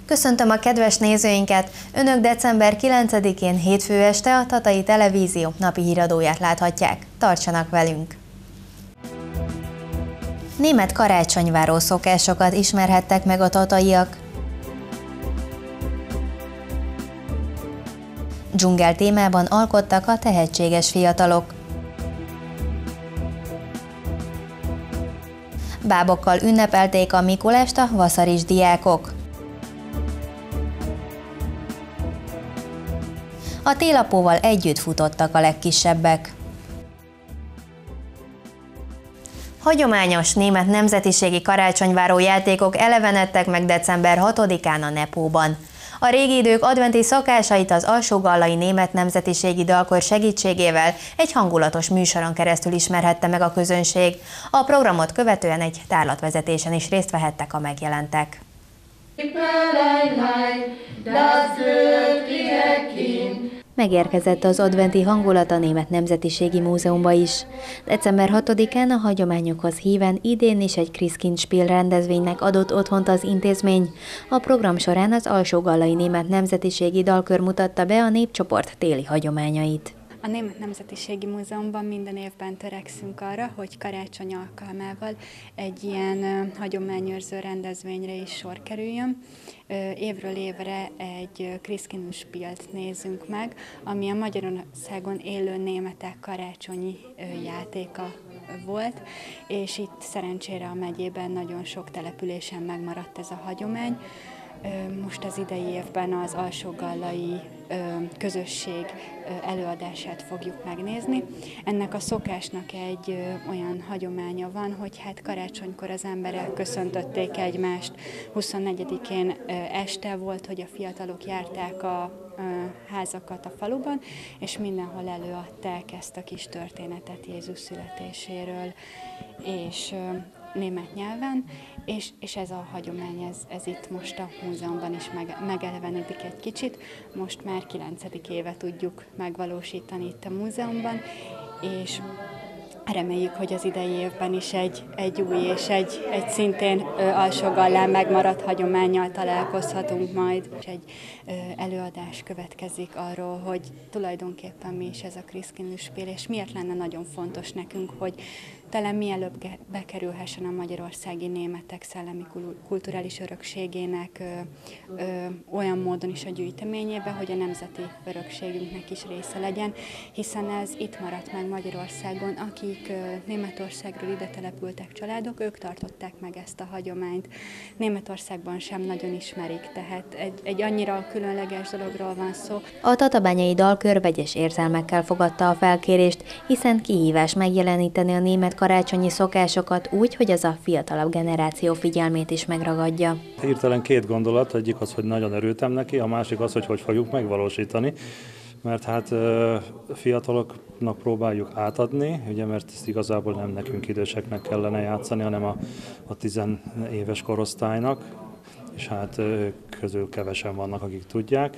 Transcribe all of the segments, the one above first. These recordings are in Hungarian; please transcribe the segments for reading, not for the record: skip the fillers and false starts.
Köszöntöm a kedves nézőinket! Önök december 9-én hétfő este a Tatai Televízió napi híradóját láthatják. Tartsanak velünk! Német karácsonyváró szokásokat ismerhettek meg a tataiak. Dzsungel témában alkottak a tehetséges fiatalok. Bábokkal ünnepelték a Mikulást a vaszaris diákok. A télapóval együtt futottak a legkisebbek. Hagyományos német nemzetiségi karácsonyváró játékok elevenedtek meg december 6-án a Nepóban. A régi idők adventi szokásait az alsógallai német nemzetiségi dalkör segítségével egy hangulatos műsoron keresztül ismerhette meg a közönség. A programot követően egy tárlatvezetésen is részt vehettek a megjelentek. Megérkezett az adventi hangulat a Német Nemzetiségi Múzeumba is. December 6-án a hagyományokhoz híven idén is egy Christkindspiel rendezvénynek adott otthont az intézmény. A program során az alsógallai Német Nemzetiségi Dalkör mutatta be a népcsoport téli hagyományait. A Német Nemzetiségi Múzeumban minden évben törekszünk arra, hogy karácsony alkalmával egy ilyen hagyományőrző rendezvényre is sor kerüljön. Évről évre egy Christkindspielt nézünk meg, ami a Magyarországon élő németek karácsonyi játéka volt, és itt szerencsére a megyében nagyon sok településen megmaradt ez a hagyomány. Most az idei évben az alsógallai közösség előadását fogjuk megnézni. Ennek a szokásnak egy olyan hagyománya van, hogy hát karácsonykor az emberek köszöntötték egymást. 24-én este volt, hogy a fiatalok járták a házakat a faluban, és mindenhol előadták ezt a kis történetet Jézus születéséről, és német nyelven, és ez a hagyomány, ez itt most a múzeumban is megelevenedik egy kicsit. Most már 9. éve tudjuk megvalósítani itt a múzeumban, és reméljük, hogy az idei évben is egy új és egy szintén alsógallán megmaradt hagyománnyal találkozhatunk majd. Egy előadás következik arról, hogy tulajdonképpen mi is ez a Christkindspiel, és miért lenne nagyon fontos nekünk, hogy talán mielőbb bekerülhessen a magyarországi németek szellemi kulturális örökségének olyan módon is a gyűjteményébe, hogy a nemzeti örökségünknek is része legyen, hiszen ez itt maradt meg Magyarországon, akik Németországról ide települtek családok, ők tartották meg ezt a hagyományt. Németországban sem nagyon ismerik, tehát egy annyira különleges dologról van szó. A tatabányai dalkör vegyes érzelmekkel fogadta a felkérést, hiszen kihívás megjeleníteni a német karácsonyi szokásokat úgy, hogy az a fiatalabb generáció figyelmét is megragadja. Hirtelen két gondolat, egyik az, hogy nagyon örültem neki, a másik az, hogy fogjuk megvalósítani, mert hát fiataloknak próbáljuk átadni, ugye, mert ezt igazából nem nekünk időseknek kellene játszani, hanem a 10 éves korosztálynak, és hát ők közül kevesen vannak, akik tudják.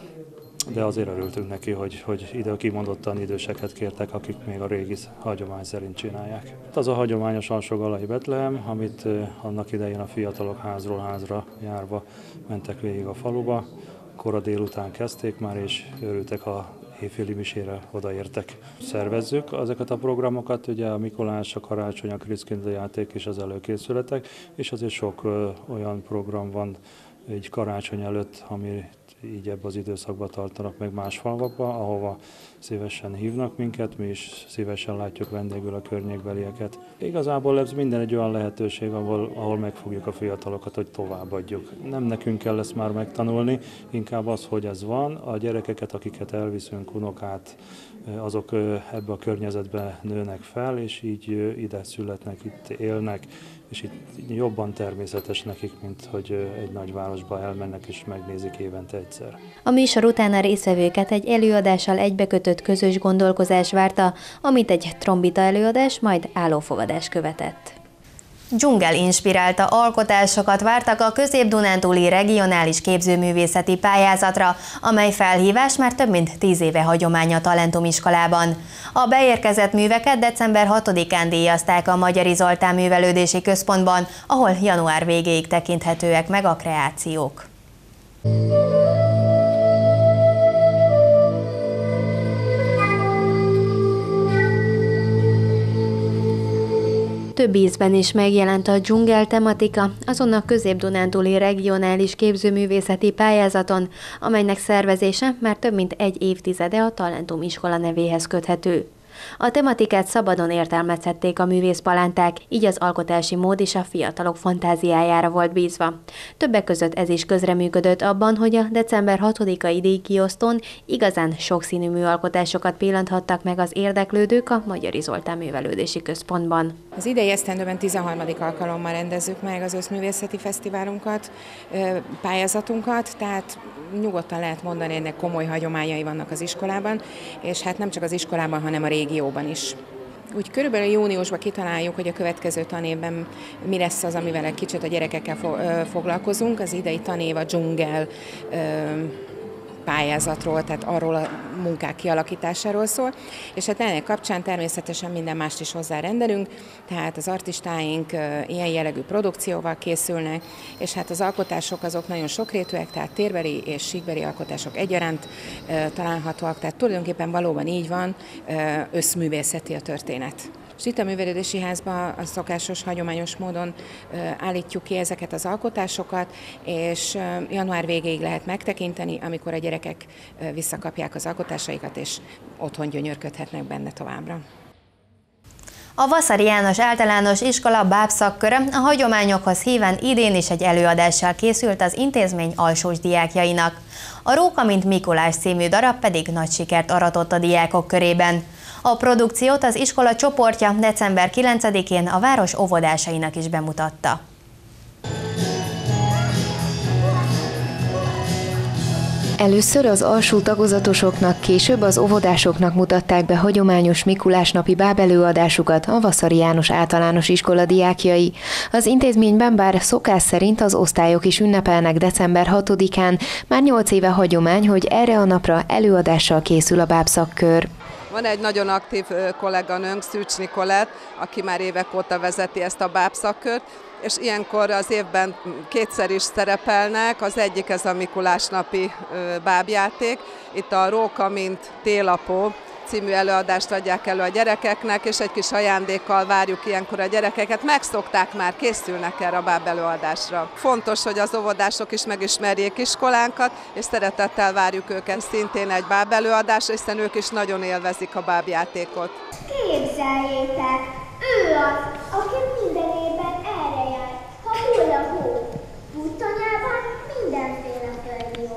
De azért örültünk neki, hogy ide kimondottan időseket kértek, akik még a régi hagyomány szerint csinálják. Az a hagyományos alsógallai Betlehem, amit annak idején a fiatalok házról házra járva mentek végig a faluba. Kora délután kezdték már, és örültek, a éjféli misére odaértek. Szervezzük ezeket a programokat, ugye a Mikulás, a karácsony, a Christkind játék és az előkészületek, és azért sok olyan program van így karácsony előtt, ami így ebben az időszakban tartanak meg más falvakba, ahova szívesen hívnak minket, mi is szívesen látjuk vendégül a környékbelieket. Igazából ez minden egy olyan lehetőség, ahol megfogjuk a fiatalokat, hogy továbbadjuk. Nem nekünk kell ezt már megtanulni, inkább az, hogy ez van. A gyerekeket, akiket elviszünk, unokát, azok ebbe a környezetbe nőnek fel, és így ide születnek, itt élnek, és itt jobban természetes nekik, mint hogy egy nagyvárosba elmennek és megnézik évente egyszer. A műsor után a résztvevőket egy előadással egybekötött közös gondolkozás várta, amit egy trombita előadás, majd állófogadás követett. Dzsungel inspirálta alkotásokat vártak a Közép-Dunántúli Regionális Képzőművészeti Pályázatra, amely felhívás már több mint 10 éve hagyomány a Talentumiskolában. A beérkezett műveket december 6-án díjazták a Magyari Zoltán Művelődési Központban, ahol január végéig tekinthetőek meg a kreációk. Több ízben is megjelent a dzsungel tematika azon a Közép-Dunántúli regionális képzőművészeti pályázaton, amelynek szervezése már több mint egy évtizede a Talentum iskola nevéhez köthető. A tematikát szabadon értelmezhették a művészpalánták, így az alkotási mód is a fiatalok fantáziájára volt bízva. Többek között ez is közreműködött abban, hogy a december 6-ai díjkiosztón igazán sokszínű műalkotásokat pillanthattak meg az érdeklődők a Magyari Zoltán Művelődési Központban. Az idei esztendőben 13. alkalommal rendezzük meg az összművészeti fesztiválunkat, pályázatunkat, tehát nyugodtan lehet mondani, ennek komoly hagyományai vannak az iskolában, és hát nem csak az iskolában, hanem a régióban is. Úgy körülbelül júniusban kitaláljuk, hogy a következő tanévben mi lesz az, amivel egy kicsit a gyerekekkel foglalkozunk. Az idei tanév a dzsungel pályázatról, tehát arról a munkák kialakításáról szól, és hát ennek kapcsán természetesen minden mást is hozzárendelünk, tehát az artistáink ilyen jellegű produkcióval készülnek, és hát az alkotások azok nagyon sokrétűek, tehát térbeli és síkbeli alkotások egyaránt találhatóak, tehát tulajdonképpen valóban így van, összművészeti a történet. És itt a Művelődési Házban a szokásos, hagyományos módon állítjuk ki ezeket az alkotásokat, és január végéig lehet megtekinteni, amikor a gyerekek visszakapják az alkotásaikat, és otthon gyönyörködhetnek benne továbbra. A Vaszary János Általános Iskola báb szakköre a hagyományokhoz híven idén is egy előadással készült az intézmény alsós diákjainak. A Róka mint Mikulás című darab pedig nagy sikert aratott a diákok körében. A produkciót az iskola csoportja december 9-én a város óvodásainak is bemutatta. Először az alsó tagozatosoknak, később az óvodásoknak mutatták be hagyományos mikulásnapi bábelőadásukat a Vaszary János Általános Iskola diákjai. Az intézményben bár szokás szerint az osztályok is ünnepelnek december 6-án, már 8 éve hagyomány, hogy erre a napra előadással készül a bábszakkör. Van egy nagyon aktív kolléganőnk, Szűcs Nikolett, aki már évek óta vezeti ezt a bábszakkört, és ilyenkor az évben kétszer is szerepelnek, az egyik ez a mikulásnapi bábjáték. Itt a Róka mint télapó című előadást adják elő a gyerekeknek, és egy kis ajándékkal várjuk ilyenkor a gyerekeket. Megszokták már, készülnek erre a báb előadásra. Fontos, hogy az óvodások is megismerjék iskolánkat, és szeretettel várjuk őket szintén egy báb előadásra, hiszen ők is nagyon élvezik a bábjátékot. Képzeljétek, ő az, aki minden évben erre jár, ha hull a hó. Puttonyában mindenféle földjó.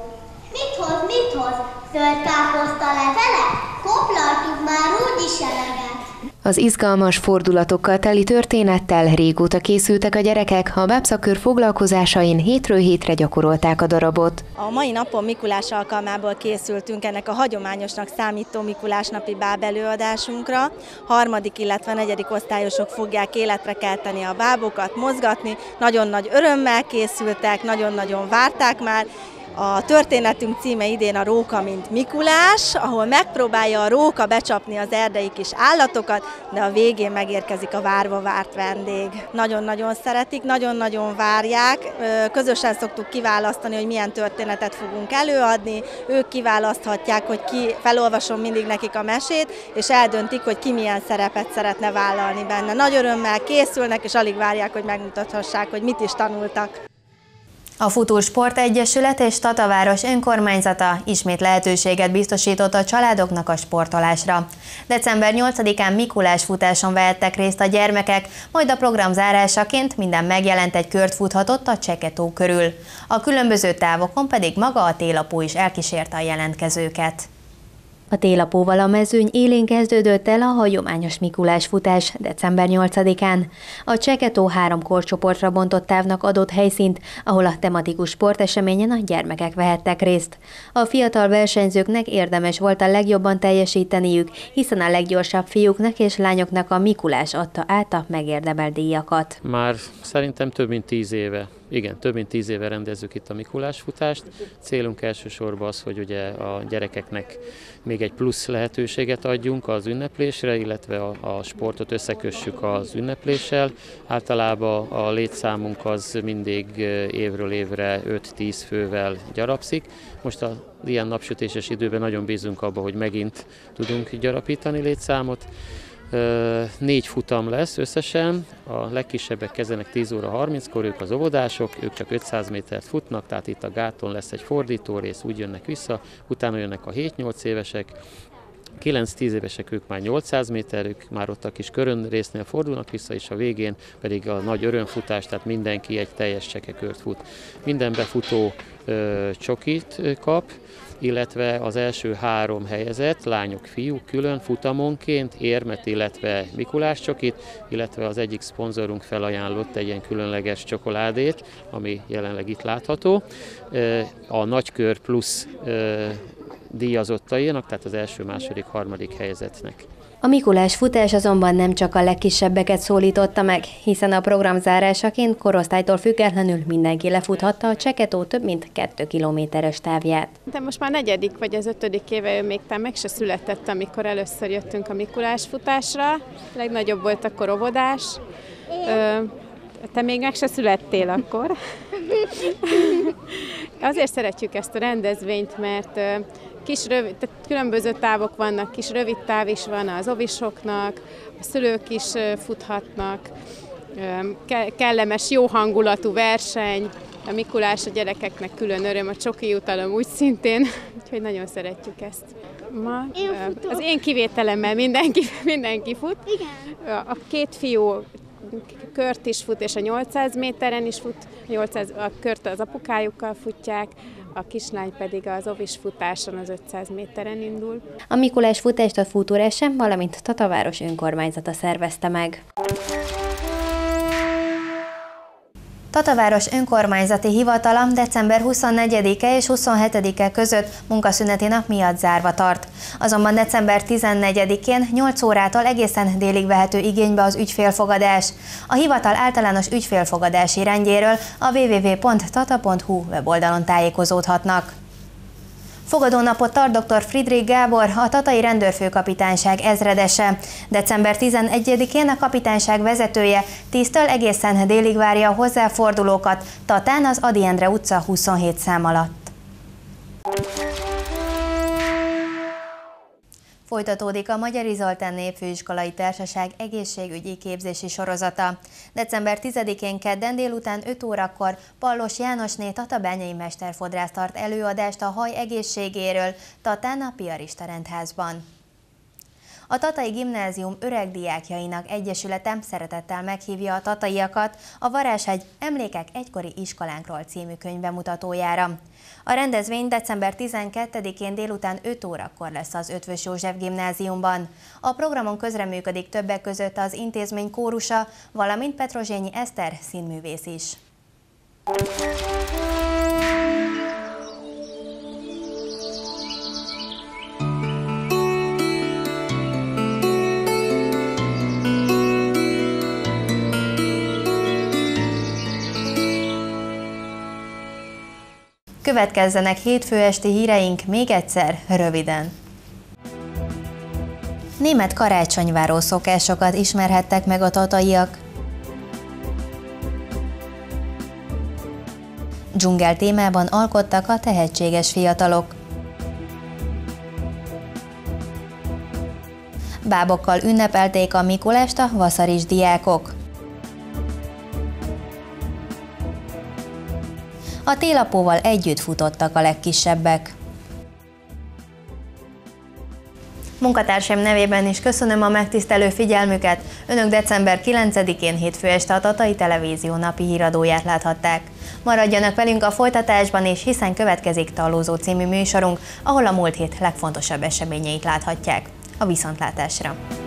Mit hoz? Zöld káposzta levele? Koplaltuk már úgyis eleget. Az izgalmas fordulatokkal teli történettel régóta készültek a gyerekek, a bábszakkör foglalkozásain hétről hétre gyakorolták a darabot. A mai napon Mikulás alkalmából készültünk ennek a hagyományosnak számító mikulásnapi báb előadásunkra. 3., illetve 4. osztályosok fogják életre kelteni a bábokat, mozgatni. Nagyon nagy örömmel készültek, nagyon-nagyon várták már. A történetünk címe idén a Róka mint Mikulás, ahol megpróbálja a róka becsapni az erdei kis állatokat, de a végén megérkezik a várva várt vendég. Nagyon-nagyon szeretik, nagyon-nagyon várják. Közösen szoktuk kiválasztani, hogy milyen történetet fogunk előadni. Ők kiválaszthatják, hogy felolvasom mindig nekik a mesét, és eldöntik, hogy ki milyen szerepet szeretne vállalni benne. Nagy örömmel készülnek, és alig várják, hogy megmutathassák, hogy mit is tanultak. A Futur Sport Egyesület és Tataváros önkormányzata ismét lehetőséget biztosított a családoknak a sportolásra. December 8-án Mikulás futáson vehettek részt a gyermekek, majd a program zárásaként minden megjelent egy kört futhatott a Cseke-tó körül. A különböző távokon pedig maga a télapó is elkísérte a jelentkezőket. A télapóval a mezőny élén kezdődött el a hagyományos Mikulás futás december 8-án. A Cseke-tó 3 korcsoportra bontott távnak adott helyszínt, ahol a tematikus sporteseményen a gyermekek vehettek részt. A fiatal versenyzőknek érdemes volt a legjobban teljesíteniük, hiszen a leggyorsabb fiúknak és lányoknak a Mikulás adta át a megérdemelt díjakat. Már szerintem több mint 10 éve. Igen, több mint 10 éve rendezzük itt a Mikulás futást. Célunk elsősorban az, hogy ugye a gyerekeknek még még egy plusz lehetőséget adjunk az ünneplésre, illetve a sportot összekössük az ünnepléssel. Általában a létszámunk az mindig évről évre 5-10 fővel gyarapszik. Most az ilyen napsütéses időben nagyon bízunk abba, hogy megint tudunk gyarapítani létszámot. 4 futam lesz összesen, a legkisebbek kezdenek 10 óra 30-kor, ők az óvodások, ők csak 500 métert futnak, tehát itt a gáton lesz egy fordító rész, úgy jönnek vissza, utána jönnek a 7-8 évesek, 9-10 évesek, ők már 800 méter, ők már ott a kis körönrésznél fordulnak vissza, és a végén pedig a nagy örömfutás, tehát mindenki egy teljes csekekört fut. Minden befutó csokit kap, illetve az első 3 helyezett, lányok, fiúk külön futamonként érmet, illetve Mikulás csokit, illetve az egyik szponzorunk felajánlott egy ilyen különleges csokoládét, ami jelenleg itt látható. A nagykör plusz díjazottainak, tehát az első, második, harmadik helyezettnek. A Mikulás futás azonban nem csak a legkisebbeket szólította meg, hiszen a program zárásaként korosztálytól függetlenül mindenki lefuthatta a Cseketó több mint 2 kilométeres távját. De most már 4. vagy az 5. éve, ő még meg se született, amikor először jöttünk a Mikulás futásra. Legnagyobb volt akkor óvodás. Te még meg se születtél akkor. Azért szeretjük ezt a rendezvényt, mert tehát különböző távok vannak, kis rövid táv is van az ovisoknak, a szülők is futhatnak, kellemes, jó hangulatú verseny, a Mikulás a gyerekeknek külön öröm, a csoki jutalom úgy szintén, úgyhogy nagyon szeretjük ezt. Ma az én kivételemmel mindenki fut. Igen. A 2 fiú kört is fut, és a 800 méteren is fut, a kört az apukájukkal futják, a kislány pedig az ovis futáson az 500 méteren indul. A Mikulás futást a Futur SM, valamint Tataváros önkormányzata szervezte meg. Tataváros önkormányzati hivatala december 24-e és 27-e között munkaszüneti nap miatt zárva tart. Azonban december 14-én 8 órától egészen délig vehető igénybe az ügyfélfogadás. A hivatal általános ügyfélfogadási rendjéről a www.tata.hu weboldalon tájékozódhatnak. Fogadónapot tart dr. Friedrich Gábor, a Tatai Rendőrfőkapitányság ezredese. December 11-én a kapitányság vezetője 10-től egészen délig várja a hozzáfordulókat Tatán az Ady Endre utca 27 szám alatt. Folytatódik a Magyari Zoltán Népfőiskolai Társaság egészségügyi képzési sorozata. December 10-én kedden délután 5 órakor Pallos Jánosné tatabányai mesterfodrász tart előadást a haj egészségéről Tatán a Piarista rendházban. A Tatai Gimnázium öregdiákjainak egyesülete szeretettel meghívja a tataiakat a Varázshegy Emlékek egykori iskolánkról című könyvbemutatójára. A rendezvény december 12-én délután 5 órakor lesz az Eötvös József Gimnáziumban. A programon közreműködik többek között az intézmény kórusa, valamint Petrozsényi Eszter színművész is. Következzenek hétfő esti híreink még egyszer, röviden. Német karácsonyváró szokásokat ismerhettek meg a tataiak. Dzsungel témában alkottak a tehetséges fiatalok. Bábokkal ünnepelték a Mikulást a vaszaris diákok. A télapóval együtt futottak a legkisebbek. Munkatársaim nevében is köszönöm a megtisztelő figyelmüket. Önök december 9-én hétfő este a Tatai Televízió napi híradóját láthatták. Maradjanak velünk a folytatásban is, hiszen következik Tallózó című műsorunk, ahol a múlt hét legfontosabb eseményeit láthatják. A viszontlátásra!